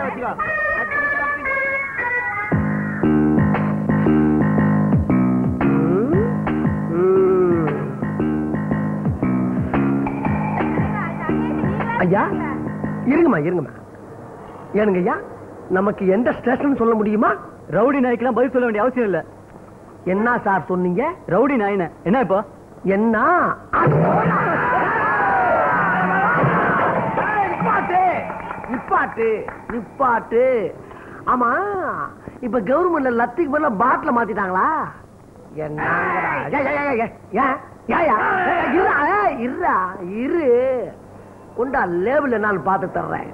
ஐயா இருங்கம்மா இருங்கம்மா. ஏனுங்க ஐயா, நமக்கு எந்த ஸ்டேஷன் சொல்ல முடியுமா? ரவுடி நாய்க்கெல்லாம் பதில் சொல்ல வேண்டிய அவசியம் இல்ல. என்ன சார் சொன்னீங்க? ரவுடி நாயின என்ன இப்போ? என்ன நிப்பாட்டு நிப்பாட்டு. ஆமா, இப்ப கவர்மெண்ட்ல லத்திக்கு பதிலா பாட்டில மாத்திட்டாங்களா? இரு உண்டா லேபிள் என்னாலும் பார்த்து தர்றேன்.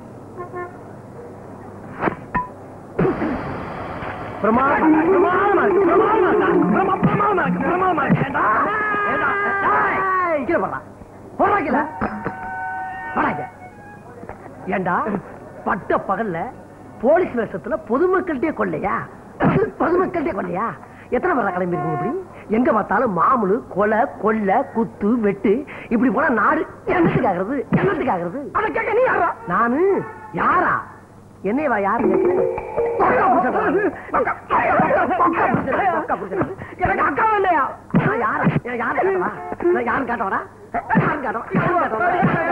ஏண்டா பட்ட பகல்ல போலீஸ் வேஷத்துல பொதுமக்கள்கிட்டே கொள்ளையா? பொதுமக்கள்கிட்டே கொள்ளையா? எத்தனை பேர் கிளம்பி இருக்கீங்க? இப்படி எங்க பார்த்தாலும் மாமூலு, கொலை, கொள்ளை, குத்து, வெட்டு, இப்படி போனா நாடு என்னத்துக்காகிறது? என்னத்துக்காகிறது? நானு யாரா? என்னையவா யாரு? எனக்கு அக்கா இல்லையா? நான் யாரா? யாரு கேட்டவா? நான் யாரும் கேட்டவரா? யாரும் கேட்டவா?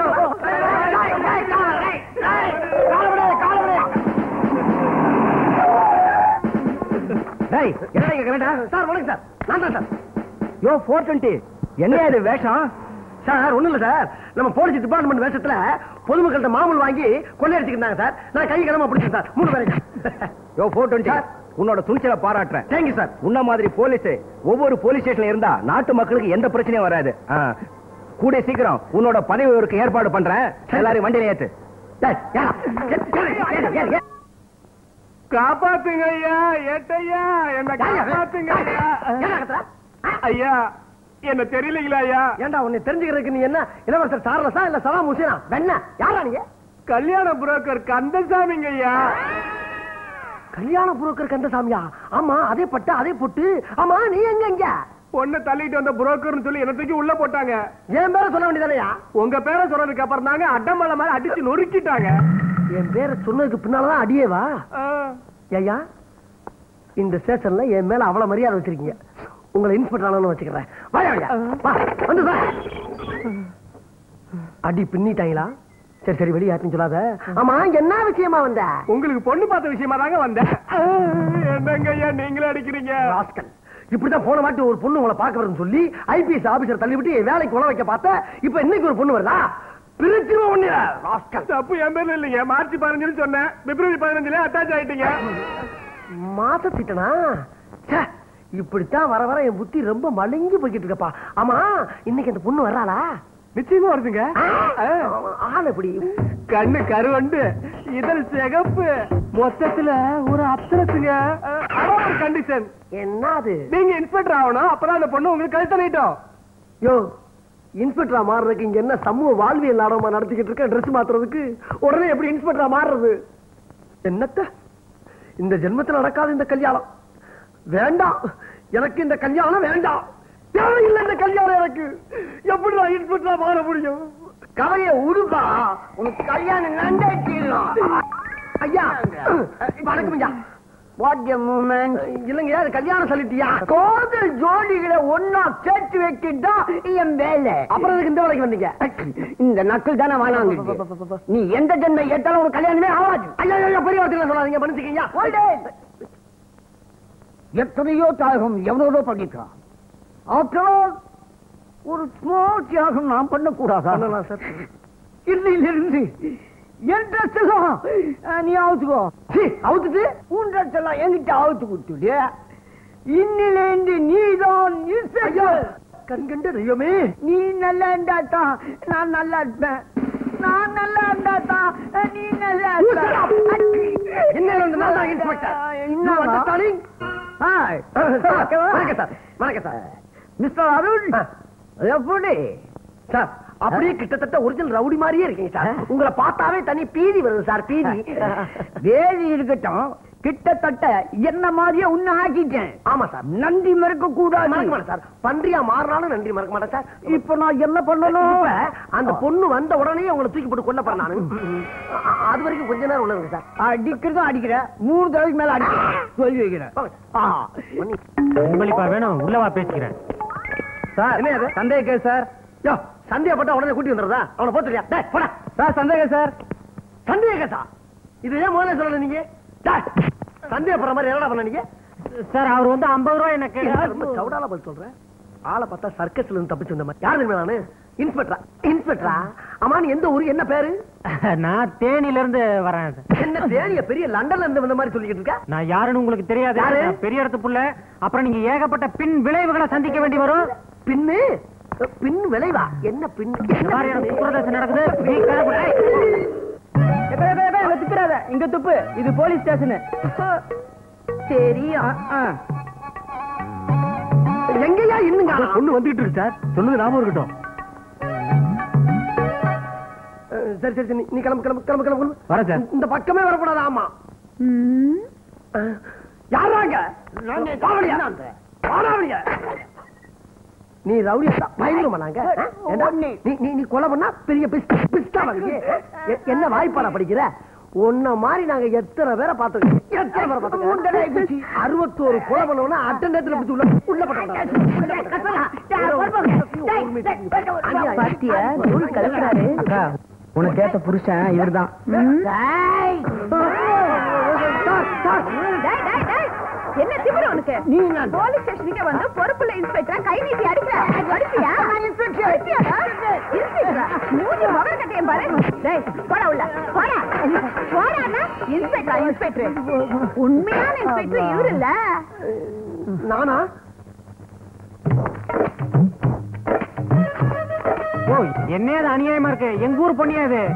சார் வணக்கம் சார். நான் தான் சார். யோ 420 என்ன இது வேஷம்? சார் ஒண்ணும் இல்ல சார், நம்ம போலீஸ் டிபார்ட்மெண்ட் வேஷத்துல பொதுமக்கள்கிட்ட மாமூல் வாங்கி கொள்ளையடிச்சுக்கிட்டாங்க சார். நான் கை கிளம்ப பிடிச்சேன் சார். 3 பேரையும். யோ 420 உன்னோட துணிச்சலை பாராட்டுறேன். Thank you sir. உன்ன மாதிரி போலீஸ் ஒவ்வொரு போலீஸ் ஸ்டேஷன்ல இருந்தா நாட்டு மக்களுக்கு எந்த பிரச்சனையும் வராது. கூடிய சீக்கிரம் உன்னோட பதவி உயர்வுக்கு ஏற்பாடு பண்றேன். எல்லாரும் வண்டியில ஏத்து. காப்பாத்துங்க ஐயா, ஏட்டையா என்ன காப்பாத்துங்க ஐயா. ஐயா என்ன தெரியலீங்களா ஐயா? ஏண்டா உன்னை தெரிஞ்சுக்கிறதுக்கு நீ என்ன இளவரசர் சார்லஸா இல்ல சலாம் ஹுசேனா? வெண்ண யாரா நீங்க? கல்யாண புரோக்கர் கந்தசாமிங்க ஐயா. கல்யாண புரோக்கர் கந்தசாமியா? ஆமா, அதே பட்ட அதே பொட்டு. ஆமா, நீ எங்க? பொண்ணை தள்ளிட்டு வந்த புரோக்கர்னு சொல்லி என்ன தூக்கி உள்ள போட்டாங்க. என் பேரை சொல்ல வேண்டியதானயா? உங்க பேரை சொன்னதுக்கு அப்புறம் தாங்க அட்டமலை மாதிரி அடிச்சு நொறுக்கிட்டாங்க. என் பேரை சொன்னதுக்கு பின்னாலதான் அடியேவா? ஐயா, இந்த ஸ்டேஷன்ல என் மேல அவ்வளவு மரியாதை வச்சிருக்கீங்க. உங்களை இன்ஸ்பெக்டர் ஆனு வச்சுக்கிறேன். அடி பின்னிட்டாங்களா? சரி சரி, வெளியாச்சுன்னு சொல்லாத. ஆமா, என்ன விஷயமா வந்த? உங்களுக்கு பொண்ணு பார்த்த விஷயமா தாங்க வந்தேன். என்னங்க ஐயா நீங்களே அடிக்கிறீங்க? இப்படிதான் போன மாட்டி ஒரு பொண்ணு உங்களை பார்க்க வரும்னு சொல்லி ஐபிஎஸ் ஆபீசர் தள்ளிவிட்டு வேலைக்கு உழ வைக்க பார்த்த. இப்ப இன்னைக்கு ஒரு பொண்ணு வருதா? பிரிச்சுமா ஒண்ணு. தப்பு என் பேர்ல இல்லைங்க. மார்ச் 15 சொன்னேன், பிப்ரவரி 15 அட்டாச் ஆயிட்டீங்க. மாசத்திட்டனா? இப்படித்தான் வர வர என் புத்தி ரொம்ப மலங்கி போய்கிட்டு இருக்கப்பா. ஆமா, இன்னைக்கு அந்த பொண்ணு வர்றாளா? நிச்சயமா வருதுங்க. ஆள் எப்படி? கண்ணு கருவண்டு, இதழ் சிகப்பு, மொத்தத்துல ஒரு அப்சரத்துங்க. கண்டிஷன் என்னது? நீங்க இன்ஸ்பெக்டர் ஆகணும், அப்பதான் அந்த பொண்ணு உங்களுக்கு கழுத்த நீட்டும். யோ, இன்ஸ்பெக்டரா மாறுறதுக்கு இங்க என்ன சமூக வாழ்வியல் நாடகமா நடத்திக்கிட்டு இருக்க? ட்ரெஸ் மாத்துறதுக்கு உடனே எப்படி இன்ஸ்பெக்டரா மாறுறது? என்னத்த இந்த ஜென்மத்தில் நடக்காது இந்த கல்யாணம். வேண்டாம், எனக்கு இந்த கல்யாணம் வேண்டாம். தேவையில்லை இந்த கல்யாணம் எனக்கு. எப்படி நான் இன்ஸ்பெக்டரா மாற முடியும்? கவைய உடுப்பா, உனக்கு கல்யாணம் நண்டாச்சிடலாம். ஐயா வணக்கம் ஐயா. What a moment. இல்லைங்க, அது கல்யாணம் சொல்லிட்டியா? காதல் ஜோடிகளை ஒன்னா சேர்த்து வைக்கிட்டா என் வேலை. அப்புறம் இந்த வேலைக்கு வந்தீங்க? இந்த நக்கல் தானே வேணாங்க. நீ எந்த ஜென்மை ஏத்தாலும் ஒரு கல்யாணமே ஆகாது. ஐயா பெரிய வார்த்தையில சொல்லாதீங்க, மன்னிச்சுக்கீங்க. எத்தனையோ தியாகம் எவனோட பண்ணிருக்கான். ஒரு ஸ்மால் தியாகம் நான் பண்ணக்கூடாதா? இன்னிலிருந்து என் ட்ரெஸ் எல்லாம் நீ அவுத்துக்கோ. அவுத்துட்டு உன் ட்ரெஸ் எல்லாம் என்கிட்ட அவுத்து கொடுத்துடு. இன்னிலிருந்து நீதான் கண்கண்ட தெய்வமே. நீ நல்லா இருந்தாதான் நான் நல்லா இருப்பேன். நான் நல்லா இருந்தாதான் நீ நல்லா இருப்ப. மிஸ்டர் அருண், எப்படி சார்? அப்படியே கிட்டத்தட்ட ஒரிஜினல் ரவுடி மாதிரியே இருக்கீங்க சார். உங்களை பார்த்தாவே தனி பீதி வருது சார். பீதி வேதி இருக்கட்டும், கிட்டத்தட்ட என்ன மாதிரியே உன்ன ஆக்கிட்டேன். ஆமா சார். நன்றி மறக்க கூடாது. மறக்க மாட்டேன் சார். பன்றியா மாறினாலும் நன்றி மறக்க மாட்டேன் சார். இப்ப நான் என்ன பண்ணணும்? அந்த பொண்ணு வந்த உடனே உங்களை தூக்கி போட்டு கொல்ல போறேன் நானு. அது வரைக்கும் கொஞ்ச நேரம் உள்ளதுங்க சார். அடிக்கிறதும் அடிக்கிறேன், 3 தடவைக்கு மேல அடிக்கிறேன் சொல்லி வைக்கிறேன். உங்களிப்பா வேணும், உள்ளவா பேசிக்கிறேன். சார் என்ன அது சந்தேக கேஸ் சார். யோ சந்தேகப்பட்டா உடனே கூட்டி வந்துடுறதா? அவனை போத்துறியா? டேய் போடா. சார் சந்தேக சார். சந்தேக கேஸா? இது ஏன் முதல்ல சொல்லல நீங்க? டேய் சந்தேகப்படுற மாதிரி என்னடா பண்ண நீங்க? சார் அவர் வந்து 50 ரூபாய் எனக்கு ரொம்ப சவுடால பதில் சொல்றேன். ஆளை பார்த்தா சர்க்கஸ்ல இருந்து தப்பிச்சு வந்த மாதிரி. யாரு தெரியுமா நானு? இன்ஸ்பெக்டரா. இன்ஸ்பெக்டரா? அம்மா நீ எந்த ஊரு, என்ன பேரு? நான் தேனில இருந்து வரேன் சார். என்ன தேனிய பெரிய லண்டன்ல இருந்து வந்த மாதிரி சொல்லிக்கிட்டு இருக்க? நான் யாருன்னு உங்களுக்கு தெரியாது. யாரு? நான் பெரிய இடத்து புள்ள. அப்புறம் நீங்க ஏகப்பட்ட பின் விளைவுகளை சந்திக்க வேண்டி வரும். பின்னு பின் விளைவா? என்ன பின்? பாரு, எனக்கு சுப்ரதர்சனம் நடக்குது. நீ கிளம்பு. துப்புறாத, இங்க துப்பு. இது போலீஸ் ஸ்டேஷன். தெரியும். எங்கயா இன்னும் காணோம்? பொண்ணு வந்துட்டு இருக்கு சார். சொல்லுங்க ஞாபகம் இருக்கட்டும். சரி சரி சரி, நீ கிளம்பு கிளம்பு கிளம்பு கிளம்பு. வரேன் சார். இந்த பக்கமே வரக்கூடாது. ஆமா. யாராங்க? காவலியா? வாடாவலியா? நீ ரவுடியா? பயங்கரமா நாங்க? நீ கொலை பண்ணா பெரிய பிஸ்டா வந்து என்ன வாய்ப்பாடா படிக்கிற? உன்ன மாதிரி நாங்க எத்தனை பேரை பார்த்துருக்கோம். 61 கொலை பண்ணவன அட்டண்டத்துல பிடிச்சு உள்ள அக்கா, உனக்கு கேட்ட புருஷன் இவர்தான். என்ன திமிரு உனக்கு? போலீஸ் ஸ்டேஷனுக்கு வந்து பொறுப்புள்ள இன்ஸ்பெக்டர் கை நீட்டி அடிக்கிற. அடிப்பியா? மூஞ்சி மொபைல் கட்டையும் பாரு. டேய் போடா உள்ள. போடா போடானா? இன்ஸ்பெக்டர் இன்ஸ்பெக்டர் உண்மையான இன்ஸ்பெக்டர் இவரு இல்ல. நானா? ஓ, என்னது அநியாயமா இருக்கு. எங்க ஊர் பொண்ணியா இது?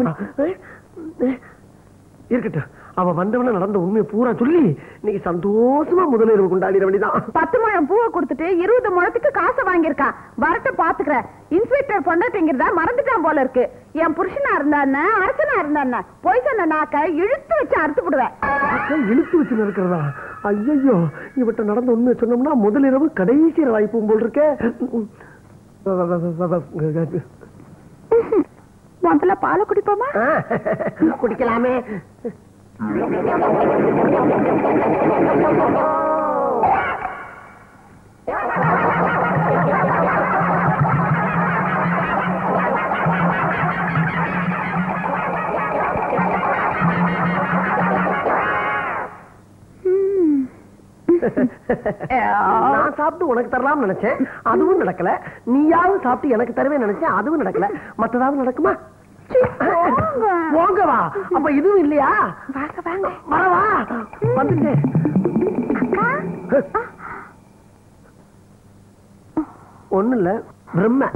இருக்கட்டும். அவ வந்தவன நடந்த உண்மையை பூரா சொல்லி இன்னைக்கு சந்தோஷமா முதலிரவு கொண்டாடிட வேண்டியதான். 10 முழம் பூவை கொடுத்துட்டு 20 முழத்துக்கு காசை வாங்கியிருக்கான். வரட்ட பாத்துக்கிற. இன்ஸ்பெக்டர் பொண்டாட்டிங்கிறதா மறந்துட்டான் போல இருக்கு. என் புருஷனா இருந்தான்னு அரசனா இருந்தான்னு போய் சொன்ன நாக்க இழுத்து வச்சு அறுத்து விடுவேன். இழுத்து வச்சு இருக்கிறதா? ஐயோ, இவட்ட நடந்த உண்மையை சொன்னோம்னா முதலிரவு கடைசி வாய்ப்பும் போல் இருக்க. முதல்ல பாலை குடிப்போமா? குடிக்கலாமே. நான் சாப்பிட்டு உனக்கு தரலாம்னு நினைச்சேன், அதுவும் நடக்கல. நீயாவது சாப்பிட்டு எனக்கு தருவேன் நினைச்சேன், அதுவும் நடக்கல. மத்ததாவது நடக்குமா? போங்கவா. அப்ப இதுவும் இல்லையா? வாங்க வாங்க. வரவா வந்துட்டேன். ஒண்ணு இல்ல, பிரம்ம.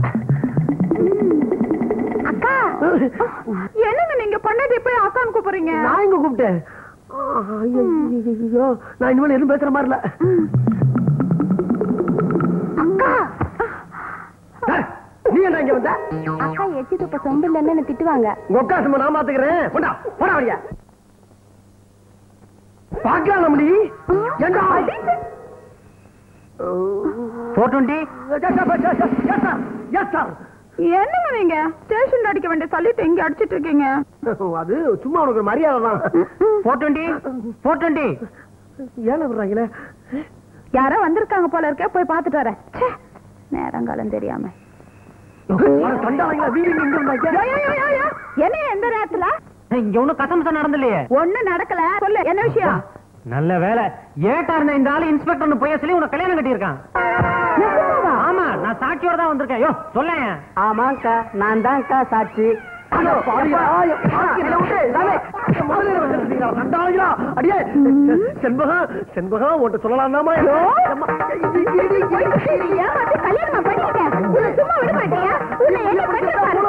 அக்கா என்னங்க நீங்க பண்ணது போய் அக்கான்னு கூப்பிடுறீங்க? நான் இங்க கூப்பிட்டேன். ஐயோ, நான் இனிமேல் எதுவும் பேசுற மாதிரி இல்ல. அக்கா நீ என்ன இங்க வந்த? அக்கா எச்சி துப்ப சொம்பு இல்லன்னு திட்டுவாங்க. ஒக்கா சும்மா நான் பாத்துக்கிறேன். போடா போடா வழியா. பாக்கலாம் நம்மளி. ஏண்டா 420. Yes sir. என்னங்க நீங்க ஸ்டேஷன்ல அடிக்க வேண்டிய சொல்லிட்டு இங்க அடிச்சிட்டு இருக்கீங்க? அது சும்மா உனக்கு ஒரு மரியாதை தான். 420. ஏன் விடுறாங்களே? யாரோ வந்திருக்காங்க போல இருக்க, போய் பாத்துட்டு வரேன். நேரங்காலம் தெரியாம என்ன எந்த நேரத்துல? இங்க ஒண்ணும் கசம்சம் நடந்தலையே. ஒண்ணும் நடக்கல. சொல்லு என்ன விஷயம்? நல்ல வேலை. ஏட்டா இருந்த இந்த ஆளு இன்ஸ்பெக்டர் போய் சொல்லி உனக்கு கல்யாணம் கட்டியிருக்கான். ஆமா, நான் சாட்சியோட தான் வந்திருக்கேன். யோ சொல்லேன். ஆமாக்கா, நான் தான்க்கா சாட்சி. செண்பகம் உன்ட்ட சொல்லலாம்தாமா? கல்யாணம் பண்ணிட்டேன். சும்மா விட மாட்டியா? உன்னை என்ன பண்ணிருப்பாரு?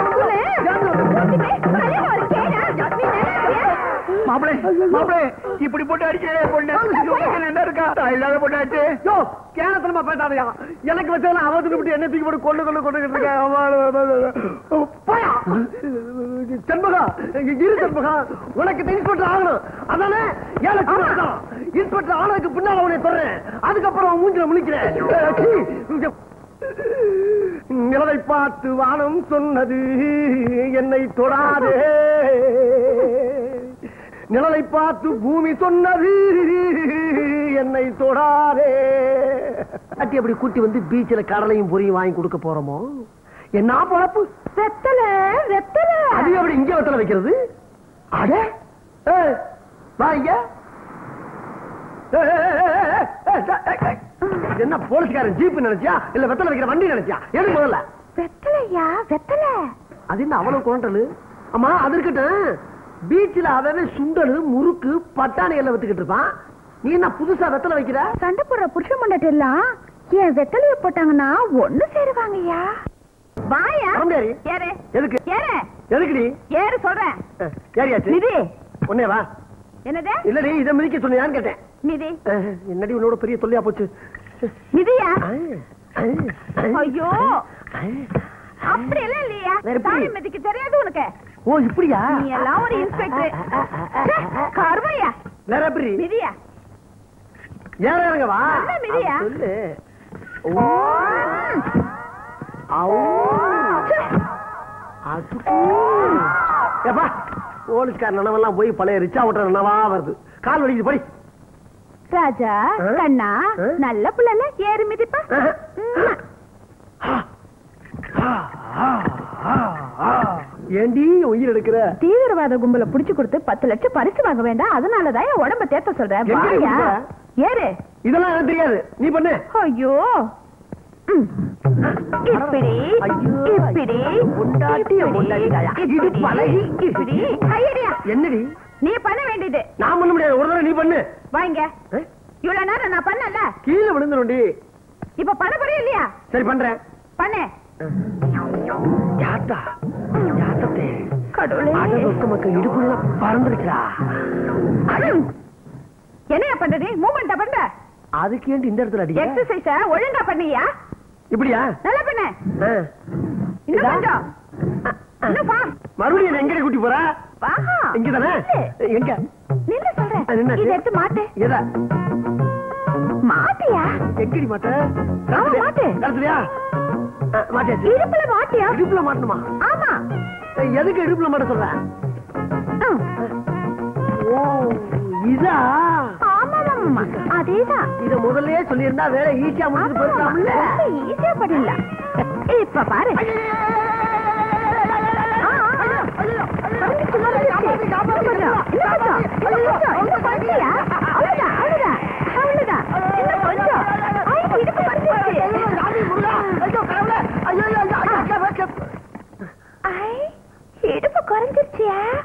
மாப்பிளே மாப்பிளே, இப்படி போட்டு அடிக்கிறே பொண்ணு என்ன இருக்கா? இல்லாத பொண்ணாச்சு. யோ கேனத்தனமா பேசாதையா. எனக்கு வச்சதெல்லாம் அவ தூக்கி என்ன தூக்கி போட்டு கொண்டு செண்பகா, இரு செண்பகா, உனக்கு இன்ஸ்பெக்டர் ஆகணும். அதானே 7 லட்சம் தான். இன்ஸ்பெக்டர் ஆனதுக்கு பின்னால அவனை சொல்றேன், அதுக்கப்புறம் அவன் மூஞ்சில முழிக்கிறேன். நிலவை பார்த்து வானம் சொன்னது என்னை தொடாதே, நிழலை பார்த்து பூமி சொன்னது என்னை தொடாதே. அட்டி அப்படி கூட்டி வந்து பீச்சில் கடலையும் பொரியும் வாங்கி கொடுக்க போறோமோ? என்ன பொழப்பு? வெத்தல வெத்தல அது எப்படி இங்க வெத்தலை வைக்கிறது? அடே வாங்க. என்ன போலீஸ்காரன் ஜீப் நினைச்சியா இல்ல வெத்தலை வைக்கிற வண்டி நினைச்சியா? எது முதல்ல வெத்தலையா வெத்தல? அது என்ன அவ்வளவு கோண்டலு? அம்மா அது இருக்கட்டும், பீச்சில் அவன் சுண்டலு முறுக்கு பட்டாணி எல்லாம் வித்துக்கிட்டு இருப்பான், நீ என்ன புதுசா வெத்தலை வைக்கிற? சண்டை போடுற புருஷன் முன்னாடி எல்லாம் என் வெத்தலைய போட்டாங்கன்னா ஒண்ணு சேருவாங்கய்யா. வாயா வரம்பேரி. ஏறு. எதுக்கு? ஏறு. எதுக்குடி? ஏறு சொல்றேன். ஏறியாச்சு. நிதி. உன்னே வா. என்னது? இல்லடி இதை மிதிக்க சொன்னியான்னு கேட்டேன். நிதி. என்னடி உன்னோட பெரிய தொல்லையா போச்சு. நிதியா? ஐயோ அப்படி எல்லாம் இல்லையா? தாலி மிதிக்க தெரியாது உனக்கு? ஓ இப்படியா? நீ எல்லாம் ஒரு இன்ஸ்பெக்டர் கர்மையா. வேற எப்படி? நிதியா ஏற இறங்க வா. மிதியா சொல்லு. ஏப்பா போலீஸ்கார நினைவெல்லாம் போய் பழைய ரிச்சா ஓட்டுற நினைவா வருது. கால் வலிக்குது படி. ராஜா கண்ணா நல்ல புள்ளல ஏறு மிதிப்பா. ஏண்டி உயிர் எடுக்கிற? தீவிரவாத கும்பல புடிச்சு கொடுத்து 10 லட்சம் பரிசு வாங்க வேண்டாம், அதனாலதான் என் உடம்ப தேத்த சொல்றேன். வாயா ஏறு. இதெல்லாம் எனக்கு தெரியாது, நீ பண்ணு. ஐயோ இப்படி இப்படி இப்படி ஐடியா என்னடி நீ பண்ண வேண்டியது? நான் பண்ண முடியாது, ஒரு தடவை நீ பண்ணு. வாங்க. இவ்வளவு நேரம் நான் பண்ணல, கீழே விழுந்துருண்டி. இப்ப பண்ண போறியா இல்லையா? சரி பண்றேன். பண்ணு. யாத்தா யாத்தே கடவுளே, மக்கள் இடுப்புல பறந்துருச்சா? என்னையா பண்றது? மூவ்மெண்ட் பண்ற. அதுக்கு ஏன் இந்த இடத்துல அடிக்க? எக்ஸசைஸ ஒழுங்கா பண்ணியா? இப்படியா? நல்லா பண்ணு. இன்னும் கொஞ்சம். இன்னும் வா. மறுபடியும் எங்க கூட்டி போற? வா. இங்கதானே? எங்க? நில்லு சொல்றேன். நின்னாச்சு. இத எடுத்து மாட்டு. எதா? மாட்டியா? எங்கடி மாட்ட? மாட்டு. கரெக்ட்யா? மாட்டியாச்சு. இடுப்புல மாட்டியா? இடுப்புல மாட்டணுமா? ஆமா. எதுக்கு இடுப்புல மாட்ட சொல்ற? ஓ இதா? ஆமா அதேதான். இத முதல்லயே சொல்லியிருந்தா வேற ஈஸியா முடிச்சு போயிடலாம்ல. ஈஸியா பண்ணிடல. இப்ப பாரு. இடுப்பு குறைஞ்சிருச்சியா?